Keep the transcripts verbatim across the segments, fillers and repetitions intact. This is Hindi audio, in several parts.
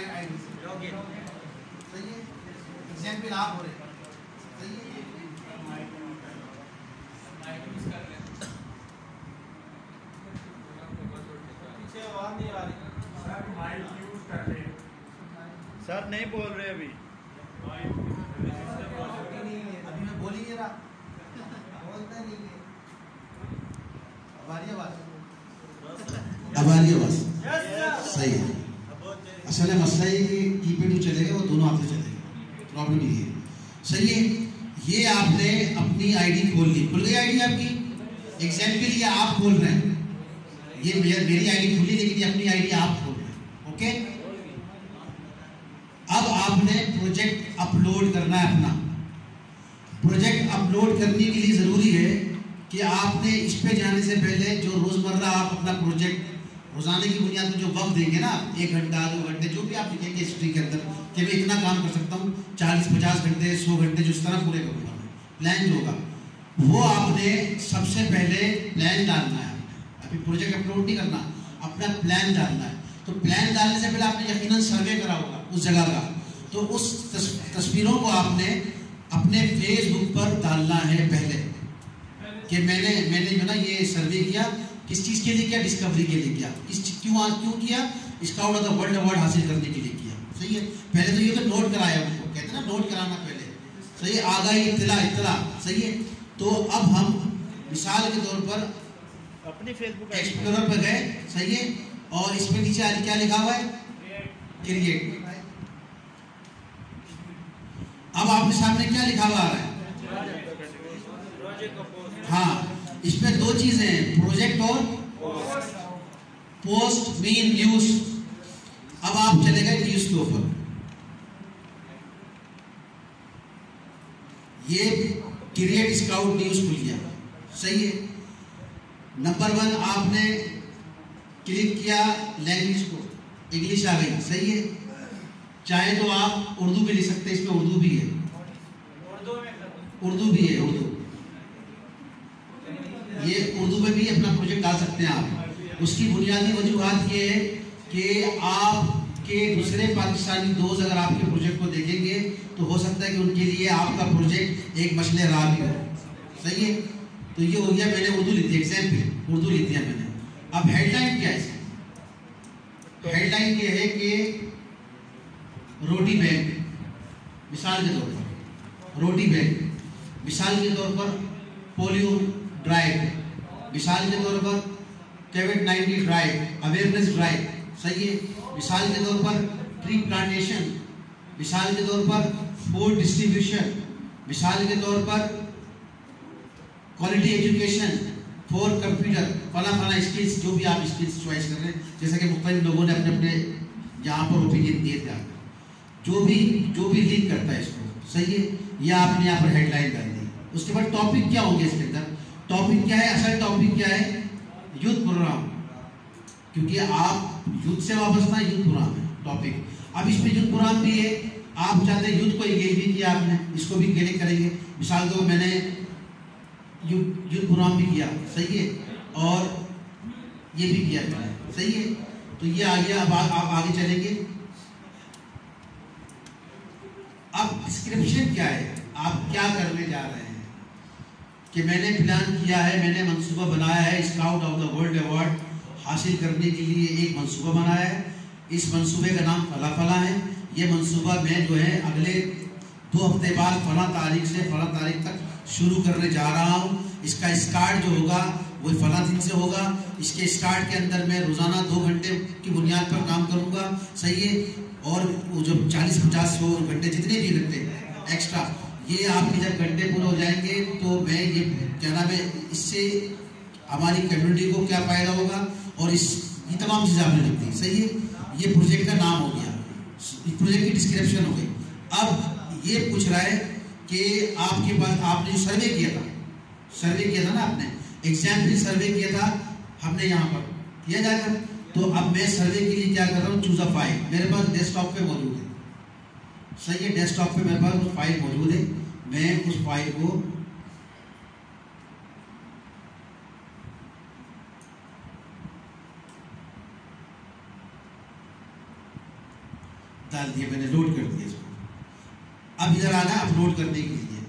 आईडी से लॉगिन, सही है। एग्जाम्पल आप हो रहे, सही है। पीछे आवाज नहीं आ रही सर, माइक यूज कर रहे हैं सर, नहीं बोल रहे अभी, अभी मैं बोल ही नहीं रहा, बोलता नहीं है। अब आ रही आवाज, अब आ रही आवाज, सही है। असल में मसला ये कि कीपैड जो चलेगा वो दोनों हाथ से चलेगा, प्रॉब्लम ये है, सही है। ये आपने अपनी आईडी खोल ली, खुल गई आईडी आपकी। एग्जाम्पल ये आप खोल रहे हैं, ये मेरी आईडी खुली, लेकिन ये अपनी आईडी आप खोल रहे हैं, ओके। अब आपने प्रोजेक्ट अपलोड करना है अपना। प्रोजेक्ट अपलोड करने के लिए ज़रूरी है कि आपने इस पे जाने से पहले जो रोज़मर्रा आप अपना प्रोजेक्ट रोज़ाना की बुनियाद पर जो वक्त देंगे ना, एक घंटा दो घंटे जो भी आप लिखेंगे हिस्ट्री के अंदर कि मैं इतना काम कर सकता हूँ, चालीस पचास घंटे सौ घंटे जो इस तरह पूरे करूँगा, प्लान जो होगा वो आपने सबसे पहले प्लान डालना है। अभी प्रोजेक्ट अपलोड नहीं करना, अपना प्लान डालना है। तो प्लान डालने से पहले आपने यकीनन सर्वे करा होगा उस जगह का, तो उस तस्वीरों को आपने अपने फेसबुक पर डालना है पहले कि मैंने मैंने जो ना ये सर्वे किया, किस चीज़ के लिए किया, डिस्कवरी के लिए किया, किस क्यों आज क्यों किया, scout of the world award हासिल करने के लिए किया, सही है। पहले तो ये तो नोट कराया उनको, कहते हैं ना नोट कराना पहले, सही है। आगाही इत्तला इत्तला, सही है। तो अब हम मिसाल के तौर पर अपनी फेसबुक एक्सप्लोरर पर गए, सही है, और इसमें नीचे आज क्या लिखा हुआ है, क्रिएट। अब आपके सामने क्या लिखा हुआ है, हाँ, इसमें दो चीजें हैं, प्रोजेक्ट और पोस्ट मीन न्यूज। अब आप चले गए न्यूज के ऊपर, ये क्रिएट स्काउट न्यूज खुल गया, सही है। नंबर वन आपने क्लिक किया, लैंग्वेज को इंग्लिश आ गई, सही है। चाहे तो आप उर्दू भी लिख सकते हैं, इसमें उर्दू भी है, उर्दू भी है, उर्दू ये उर्दू में भी अपना प्रोजेक्ट डाल सकते हैं आप। उसकी बुनियादी वजूहात ये है कि आपके दूसरे पाकिस्तानी दोस्त अगर आपके प्रोजेक्ट को देखेंगे तो हो सकता है कि उनके लिए आपका प्रोजेक्ट एक मसले राह भी हो, सही है। तो ये हो गया, मैंने उर्दू लिख दी, एग्जाम्पल उर्दू लिख दिया मैंने। अब हेडलाइन क्या है इसमें, हेडलाइन ये है कि रोटी बैंक, मिसाल के तौर पर रोटी बैंक, मिसाल के तौर पर पोलियो ड्राइव, मिसाल के तौर पर COVID nineteen drive, awareness drive, सही है। मिसाल के तौर पर ट्री प्लांटेशन, मिसाल के तौर पर फूड डिस्ट्रीब्यूशन, मिसाल के तौर पर क्वालिटी एजुकेशन फॉर कंप्यूटर, फला फला स्किल्स, जो भी आप स्किल्स चॉइस कर रहे हैं, जैसा कि मुख्तलिफ लोगों ने अपने अपने यहाँ पर ओपिनियन दिए थे, जो भी जो भी लीड करता है इसको, सही है। यह आपने यहाँ पर हेडलाइन डाल दी। उसके बाद टॉपिक क्या होंगे इसके अंदर, टॉपिक क्या है, असल टॉपिक क्या है, यूथ प्रोग्राम, क्योंकि आप यूथ से वाबस्ता है, यूथ प्रोग्राम है टॉपिक। अब इसमें यूथ प्रोग्राम भी है, आप चाहते हैं यूथ को एंगेज भी किया आपने, इसको भी क्लिक करेंगे। मिसाल तो मैंने यूथ यूथ प्रोग्राम भी किया, सही है, और ये भी किया मैंने, सही है। तो ये आ गया। अब आप आगे चलेंगे। अब डिस्क्रिप्शन क्या है, आप क्या करने जा रहे हैं, कि मैंने प्लान किया है, मैंने मंसूबा बनाया है, scout of the world award हासिल करने के लिए एक मंसूबा बनाया है। इस मंसूबे का नाम फला फला है। ये मंसूबा मैं जो है अगले दो हफ्ते बाद फला तारीख से फला तारीख तक शुरू करने जा रहा हूँ। इसका स्टार्ट जो होगा वो फला दिन से होगा। इसके स्टार्ट के अंदर मैं रोज़ाना दो घंटे की बुनियाद पर काम करूँगा, सही है। और वो जब चालीस पचास सौ घंटे जितने भी घंटे एक्स्ट्रा, ये आपके जब घंटे पूरे हो जाएंगे तो मैं ये क्या नाम है, इससे हमारी कम्युनिटी को क्या फ़ायदा होगा, और इस ये तमाम चीज़ें आपने लिख दी, सही है। ये प्रोजेक्ट का नाम हो गया, प्रोजेक्ट की डिस्क्रिप्शन हो गई। अब ये पूछ रहा है कि आपके पास आपने जो सर्वे किया था, सर्वे किया था ना आपने, एग्जाम्पल सर्वे किया था हमने यहाँ पर किया जाएगा। तो अब मैं सर्वे के लिए क्या कर रहा हूँ, चूज अ फाइल, मेरे पास डेस्कटॉप पे मौजूद है, सही है। डेस्कटॉप पे मेरे पास उस फाइल मौजूद है। मैं उस फाइल को डाल दिया मैंने, लोड कर दिया इसको। अब इधर आना अपलोड करने के लिए,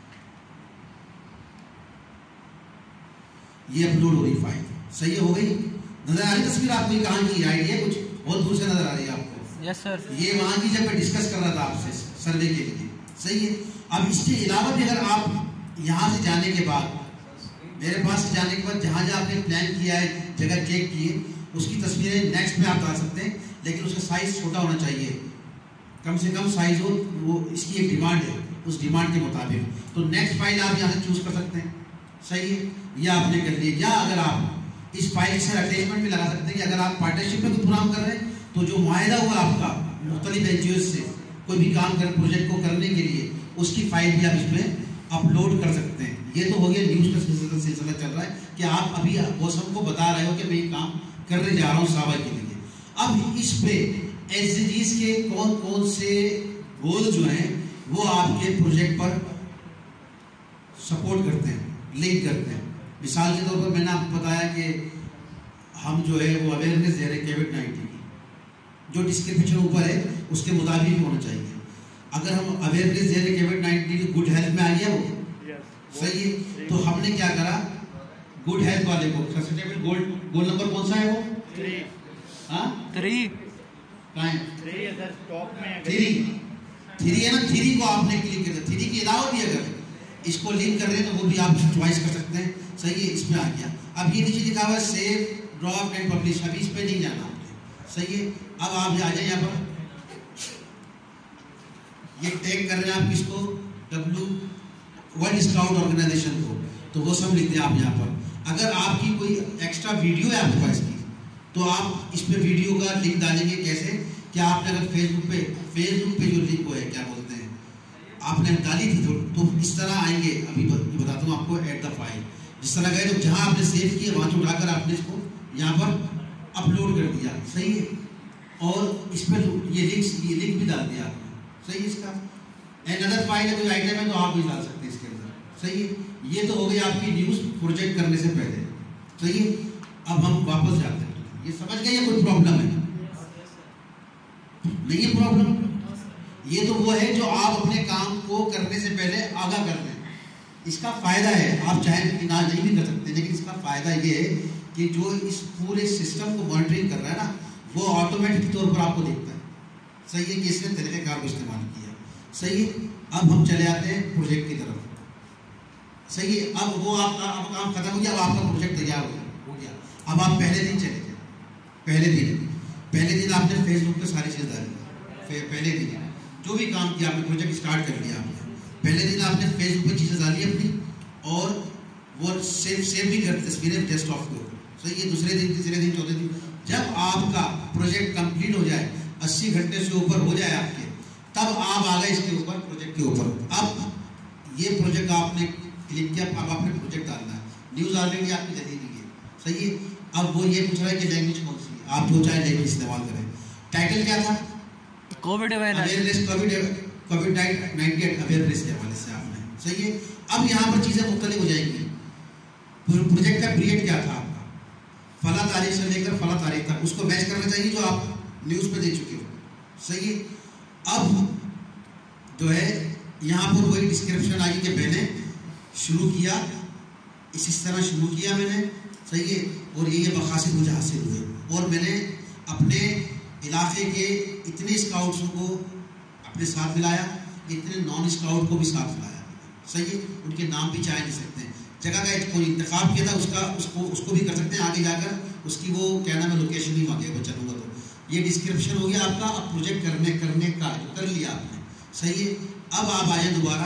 ये अपलोड हो रही फाइल, सही हो गई। नजर आ रही तस्वीर आपको, ये कहाँ की आइडिया कुछ बहुत दूर से नजर आ रही है आपको? Yes sir. ये वहां की जब मैं डिस्कस कर रहा था आपसे सर्वे के लिए, सही है। अब इसके अलावा भी अगर आप यहाँ से जाने के बाद, मेरे पास से जाने के बाद जहाँ जहाँ आपने प्लान किया है, जगह चेक किए, उसकी तस्वीरें नेक्स्ट में आप डाल सकते हैं, लेकिन उसका साइज छोटा होना चाहिए, कम से कम साइज हो, वो इसकी एक डिमांड है, उस डिमांड के मुताबिक। तो नेक्स्ट फाइल आप यहाँ से चूज कर सकते हैं, सही है, या आपने कर लिया। या अगर आप इस फाइल से अटैचमेंट भी लगा सकते हैं कि अगर आप पार्टनरशिप में कोई प्रोग्राम कर रहे हैं तो जो मुआहदा हुआ आपका मुख्तलिफ एनजीओ से कोई भी काम कर प्रोजेक्ट को करने के लिए, उसकी फाइल भी आप इसमें अपलोड कर सकते हैं। ये तो हो गया न्यूज़ का सिलसिला चल रहा है कि आप अभी मौसम को बता रहे हो कि मैं ये काम करने जा रहा हूँ सावा के लिए। अब इस पे एसडीजीज के कौन कौन से गोल जो हैं वो आपके प्रोजेक्ट पर सपोर्ट करते हैं, लिंक करते हैं। मिसाल के तौर पर मैंने आपको बताया कि हम जो है वो अवेयरनेस दे रहे हैं कोविड नाइन्टीन की, जो डिस्क्रिप्शन ऊपर है उसके मुताबिक होना चाहिए। अगर हम अवेयरनेस दे रहे कोविड नाइन्टीन गुड हेल्थ में आ गया वो सही है, तो हमने क्या करा, गुड हेल्थ वाले को सस्टेनेबल गोल गोल नंबर कौन सा है वो? थ्री। हाँ थ्री थ्री है सर, टॉप में है। थ्री थ्री है ना, थ्री को आपने क्लिक कर दिया। थ्री के अलावा भी अगर इसको लिंक कर रहे हैं तो वो भी आप चॉइस कर सकते हैं, सही है, इसमें आ गया। अब ये नीचे लिखा हुआ है सेव, ड्रॉप एंड पब्लिश, अभी इस पे नहीं जाना आपने, सही है। अब आप आ जाए यहाँ पर, ये टैग कर रहे हैं आप किसको, डब्ल्यू वर्ल्ड स्काउट ऑर्गेनाइजेशन को, तो वो सब लिख दें आप यहाँ पर। अगर आपकी कोई एक्स्ट्रा वीडियो है आपके पास की, तो आप इस पे वीडियो का लिंक डालेंगे कैसे, कि आपने अगर फेसबुक पे फेसबुक पे जो लिंक वो है क्या बोलते हैं आपने डाली थी, तो, तो इस तरह आएंगे। अभी बताता हूँ आपको, एट द फाइल जिस तरह गए, तो जहाँ आपने सेव किया वहाँ से उठाकर आपने इसको यहाँ पर अपलोड कर दिया, सही है। और इस पर ये लिंक ये लिंक भी डाल दिया आपने, सही है। इसका एंड अदर फाइल है, कोई आइटम है तो आप भी डाल सकते हैं इसके अंदर, सही है। ये तो हो गई आपकी न्यूज़ प्रोजेक्ट करने से पहले, सही है। अब हम वापस जाते हैं, ये समझ गए, ये कोई प्रॉब्लम है नहीं है प्रॉब्लम। ये तो वो है जो आप अपने काम को करने से पहले आगाह कर दें। इसका फायदा है, आप चाहे ना नहीं भी कर सकते, लेकिन इसका फायदा ये है कि जो इस पूरे सिस्टम को मॉनिटरिंग कर रहा है ना, वो ऑटोमेटिक तौर पर आपको देखता है, सही है, कि इसने तरीक़ेकार को इस्तेमाल किया, सही है। अब हम चले आते हैं प्रोजेक्ट की तरफ, सही है। अब वो आपका अब काम खत्म हो गया, अब आपका प्रोजेक्ट तैयार हो गया। अब आप पहले दिन चले गए, पहले दिन पहले दिन आपने फेसबुक पे सारी चीज़ डाली, पहले दिन जो भी काम किया आपने, प्रोजेक्ट स्टार्ट कर लिया आपने, पहले दिन आपने फेसबुक पे चीज़ें डाली अपनी, और वो सेव सेव भी कर तस्वीरें डेस्कटॉप के ऊपर, सही है। दूसरे दिन, तीसरे दिन, चौथे दिन, जब आपका प्रोजेक्ट कंप्लीट हो जाए, अस्सी घंटे से ऊपर हो जाए आपके, तब आप आ गए इसके ऊपर, प्रोजेक्ट के ऊपर। अब ये प्रोजेक्ट आपने क्लिक किया, अब आपने प्रोजेक्ट डालना है। न्यूज़ ऑलरेडी आपकी चली हुई है, सही है। अब वो ये पूछ रहा है कि लैंग्वेज कौन सी है, आप जो चाहे लैंग्वेज इस्तेमाल करें। टाइटल क्या था, COVID awareness, COVID COVID nineteen awareness के हवाले से आपने, सही है। अब यहाँ पर चीज़ें मुख्तलिफ हो जाएंगी। प्रोजेक्ट का पीरियड क्या था आपका, फला तारीख से लेकर फला तारीख तक, उसको मैच करना चाहिए जो आप न्यूज़ पे दे चुके हो, सही है। अब जो है यहाँ पर वही डिस्क्रिप्शन आई कि मैंने शुरू किया, इस इस तरह शुरू किया मैंने, सही है, और ये ये मकासद मुझे हासिल हुए, और मैंने अपने इलाके के इतने स्काउट्स को अपने साथ मिलाया, इतने नॉन स्काउट को भी साथ मिलाया, सही है। उनके नाम भी चाहे नहीं सकते हैं, जगह का कोई इंतखाब किया था उसका, उसको उसको भी कर सकते हैं आगे जाकर, उसकी वो क्या नाम है, लोकेशन भी मांगेगा चलूँगा। तो ये डिस्क्रिप्शन हो गया आपका। अब प्रोजेक्ट करने करने का जो कर लिया आपने, सही है। अब आप आए दोबारा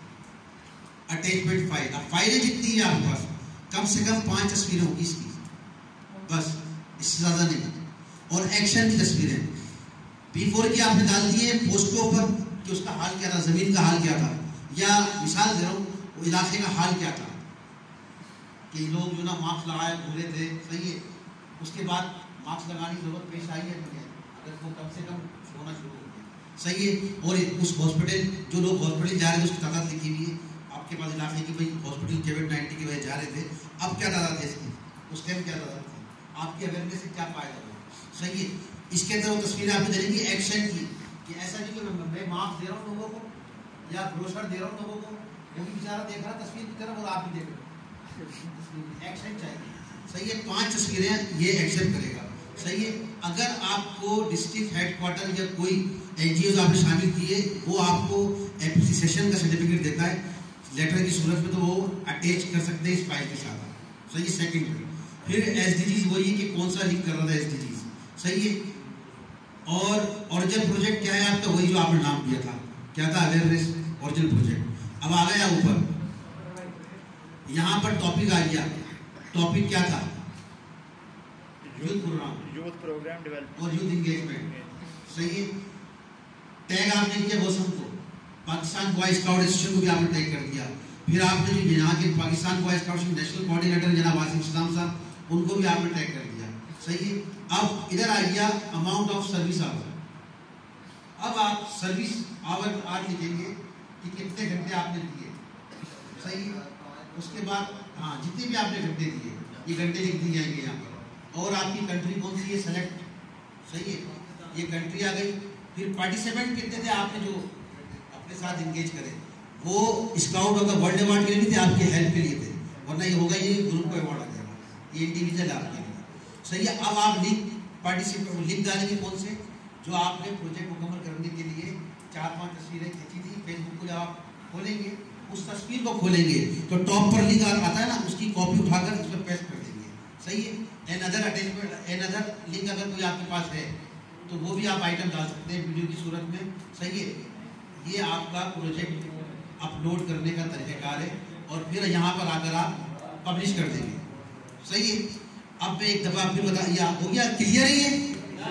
अटैचमेंट फाइल। अब फाइलें जितनी है आपके पास, कम से कम पाँच तस्वीरें होगी इसकी, बस, इससे ज़्यादा नहीं। और एक्शन की तस्वीरें बिफोर की आपने डाल दी है पोस्ट के ऊपर कि उसका हाल क्या था, ज़मीन का हाल क्या था, या मिसाल दे रहा हूँ वो इलाके का हाल क्या था, कि लोग जो ना मास्क लगाए घूरे थे, सही है। उसके बाद मास्क लगाने की जरूरत पेश आई है, अगर वो कम से कम होना शुरू हो गया, सही है। और उस हॉस्पिटल, जो लोग हॉस्पिटल जा रहे थे उसकी तादाद लिखी हुई है आपके पास इलाके की, भाई हॉस्पिटल कोविड नाइन्टीन की वजह जा रहे थे, अब क्या तादाद है इसकी, उस टाइम क्या तादाद थी, आपकी अवेयरनेस से क्या फायदा हुआ, सही है। इसके अंदर वो तस्वीरें आपको देंगी एक्शन की, ऐसा नहीं कि मैं मार्क्स दे रहा हूँ लोगों को या ब्रोशर दे रहा हूँ लोगों को, वो भी बेचारा देख रहा है तस्वीर की तरफ और आप भी देख रहे। एक्सेप्ट चाहिए, सही है। पांच तस्वीरें ये एक्सेप्ट करेगा, सही है। अगर आपको डिस्ट्रिक्ट हेडक्वार्टर या कोई एनजीओ आपने शामिल किए, वो आपको एप्रिसिएशन का सर्टिफिकेट देता है लेटर की सूरत में, तो वो अटैच कर सकते हैं इस फाइल के साथ, सही है। सेकंड, फिर एसडीजीज वही कि कौन सा लिंक कर रहा था एसडीजीज, सही है। और ओरिजिनल प्रोजेक्ट क्या है आपका, वही जो आपने नाम दिया था, क्या था, अवेयरनेस ओरिजिनल प्रोजेक्ट। अब आ गया ऊपर, यहाँ पर टॉपिक आ गया, टॉपिक क्या था, youth programme, youth programme development और यूथ एंगेजमेंट, सही है। टैग आपने किया मौसम को, पाकिस्तान बॉय स्काउट एसोसिएशन को भी आपने टैग कर दिया। फिर आपने जो यहाँ के Pakistan boy scout national coordinator जनाब वासिम सलाम साहब, उनको भी आपने टैग कर दिया, सही है। अब इधर आ गया अमाउंट ऑफ सर्विस आवर। अब आप सर्विस आवर आज लिखेंगे कि कितने घंटे आपने दिए, सही है। उसके बाद हाँ जितने भी आपने घंटे दिए, ये घंटे लिख दिए जाएंगे यहाँ पर। और आपकी कंट्री कौन सी है, सेलेक्ट, सही है, ये कंट्री आ गई। फिर पार्टिसिपेंट कितने थे आपने जो अपने साथ इंगेज करे, वो स्काउट अगर वर्ल्ड अवार्ड के लिए नहीं थे, आपके हेल्प के लिए थे, वरना ये होगा ये ग्रुप को अवार्ड आ जाएगा, ये इंडिविजुअल आपके लिए, सही है। अब आप लिंक पार्टिसिपेंट लिंक डालेंगे कौन से, जो आपने प्रोजेक्ट मुकम्मल करने के लिए चार पांच तस्वीरें खींची थी, फेसबुक को जब आप खोलेंगे उस तस्वीर को खोलेंगे तो टॉप पर लिंक आता है ना, उसकी कॉपी उठाकर इसमें पेस्ट कर देंगे, सही है। Another attachment, another link अगर कोई आपके पास है तो वो भी आप आइटम डाल सकते हैं वीडियो की सूरत में, सही है। ये आपका प्रोजेक्ट अपलोड करने का तरीकाकार है। और फिर यहाँ पर आकर आप पब्लिश कर देंगे, सही है। अब मैं एक दफ़ा फिर बता, या हो गया, क्लियर है ये,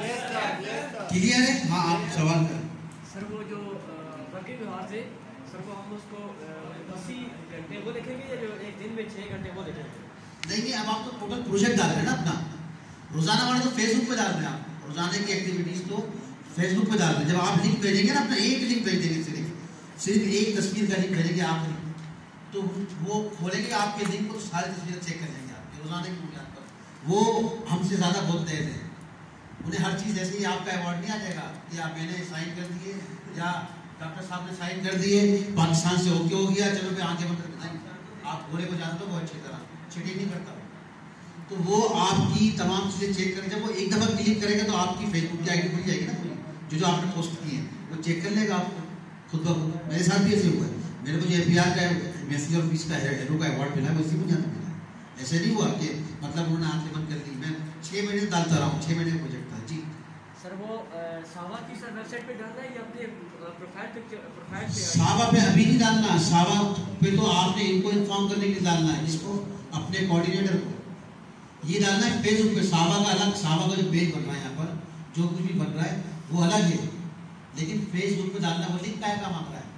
क्लियर है। हाँ आप सवाल करें। सर वो जो वर्किंग व्यवहार से सर को हम उसको अस्सी घंटे वो देखेंगे या जो एक दिन में छः घंटे वो देखेंगे? नहीं नहीं, अब आप तो टोटल प्रोजेक्ट डाल रहे हैं ना अपना, रोजाना वाले तो फेसबुक पे डाल रहे हैं आप, रोजाना की एक्टिविटीज तो फेसबुक पे डाल रहे हैं। जब आप लिंक भेजेंगे ना अपना, एक लिंक भेज देंगे, सिर्फ सिर्फ एक तस्वीर का लिंक भेजेंगे आप, तो वो खोलेंगे आपके लिंक को, सारी तस्वीरें चेक कर लेंगे आपके रोजाना की बुनियाद पर। वो हमसे ज़्यादा बहुत तेज है, उन्हें हर चीज़ ऐसे ही आपका अवार्ड नहीं आ जाएगा कि आप मैंने साइन कर दिए या डॉक्टर साहब ने साइन कर दिए, पाकिस्तान से ओके हो गया, चलो मैं आगे बढ़ नहीं। आप पूरे को जानते हो बहुत अच्छी तरह, चीटिंग नहीं करता। तो वो आपकी तमाम चीज़ें चेक करें, जब वो एक दफ़ा क्लिक करेगा तो आपकी फेसबुक की आईडी खुल जाएगी ना पूरी, जो जो आपने पोस्ट की है वो चेक कर लेगा आपको खुद ब खुद। मेरे साथ भी ऐसे हुआ है, मेरे को जो एफ बी आर का मैसेज और पीस का हेरो का अवार्ड मिला है, वो इसी को जाना मिला। ऐसे नहीं हुआ कि मतलब उन्होंने आंखें बंद कर दी, मैं छः महीने डालता रहा हूँ, छः महीने का प्रोजेक्ट था जी। सर वो सावा की सर वेबसाइट पे डालना है या अपने प्रोफाइल पे, प्रोफाइल पे? सावा पे अभी नहीं डालना, सावा पे तो आपने इनको इन्फॉर्म करने के लिए डालना है, जिसको अपने कोऑर्डिनेटर को ये डालना है। फेसबुक पे सावा का अलग, सावा का जो पेज बन रहा है यहाँ पर जो कुछ भी बन रहा है वो अलग है, लेकिन फेसबुक पे डालना, वो लिंक का मांग रहा है,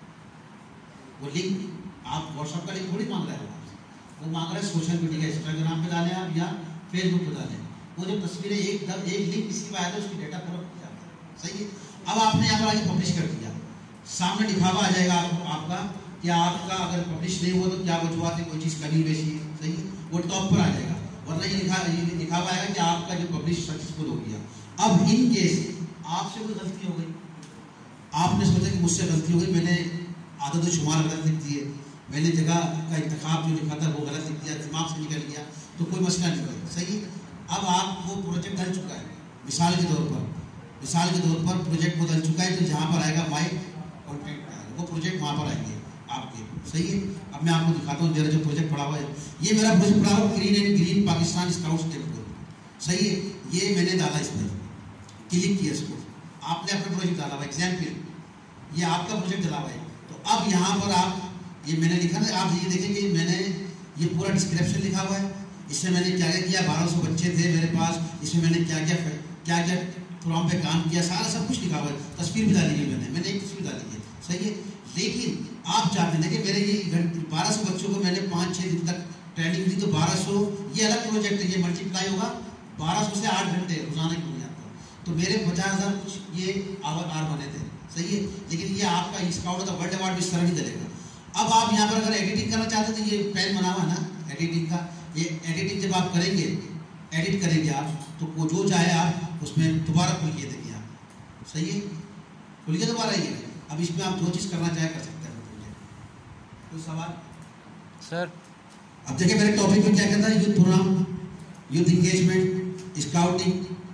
वो लिंक आप व्हाट्सएप का लिंक थोड़ी मांग रहा है, वो मांग रहा है सोशल मीडिया, इंस्टाग्राम पे डालें आप या फेसबुक पे डालें। वो जब तस्वीरें एक दम एक लिंक किसी पे आया था उसकी डेटा पूरा जाता है, सही है। अब आपने यहाँ पर आगे पब्लिश कर दिया, सामने दिखावा आ जाएगा आप, आपका कि आपका अगर पब्लिश नहीं हुआ तो क्या वजूहत है, कोई चीज़ कमी बेची है, सही है, वो टॉप पर आ जाएगा। वरना ये लिखा ये दिखावा आएगा कि आपका जो पब्लिश सक्सेसफुल हो गया। अब इन केस आपसे कोई गलती हो गई, आपने सोचा कि मुझसे गलती हो गई, मैंने आदत व शुमार गलत लिख दिए, मैंने जगह का इंतखाब जो लिखा था वो गलत लिख दिया, दिमाग से निकल गया, तो कोई मसला नहीं हुआ, सही है। अब आप वो प्रोजेक्ट डल चुका है, मिसाल के तौर पर मिसाल के तौर पर प्रोजेक्ट वो डल चुका है, तो जहाँ पर आएगा माई कॉन्टेक्ट वो प्रोजेक्ट वहाँ पर आएंगे आपके, सही है। अब मैं आपको दिखाता हूँ मेरा जो प्रोजेक्ट पड़ा हुआ है, ये मेरा प्रोजेक्ट पड़ा हुआ green and green Pakistan scouts temple, सही है। ये मैंने डाला, इस पर क्लिक किया, इसको आपने अपना प्रोजेक्ट डाला हुआ एग्जाम्पल, ये आपका प्रोजेक्ट डाला हुआ है। तो अब यहाँ पर आप ये मैंने लिखा ना, आप ये देखेंगे मैंने ये पूरा डिस्क्रिप्शन लिखा हुआ है, इसमें मैंने क्या क्या किया, बारह सौ बच्चे थे मेरे पास, इसमें मैंने क्या क्या क्या क्या प्रोग्राम पे काम किया, सारा सब कुछ लिखा हुआ है। तस्वीर भी डाली है मैंने मैंने एक तस्वीर डाली है, सही है। लेकिन आप चाहते हैं कि मेरे ये बारह सौ बच्चों को मैंने पाँच छः दिन तक ट्रेनिंग दी, तो बारह सौ ये अलग प्रोजेक्ट है, ये मल्टीप्लाई होगा बारह सौ से आठ घंटे रोजाना की बुनियाद पर, तो मेरे पचास हज़ार कुछ ये आवर आर बने थे, सही है। लेकिन ये आपका स्काउट का वर्ल्ड अवार्ड भी इस तरह नहीं चलेगा। अब आप यहाँ पर अगर एडिटिंग करना चाहते हैं तो ये पेन बना हुआ है ना एडिटिंग का, ये एडिटिंग जब आप करेंगे, एडिट करेंगे आप, तो वो जो चाहे आप उसमें दोबारा खुल के देंगे आप, सही है। खुल गया दोबारा ये। अब इसमें आप जो चीज़ करना चाहे कर सकते हैं। कोई सवाल सर? अब देखिए मेरे टॉपिक में क्या कहता है, youth programme, youth engagement, scouting,